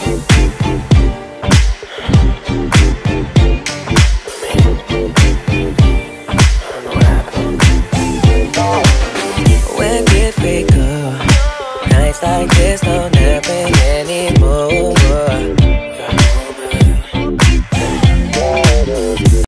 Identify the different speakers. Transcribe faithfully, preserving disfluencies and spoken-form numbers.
Speaker 1: When did we go? Nights like this don't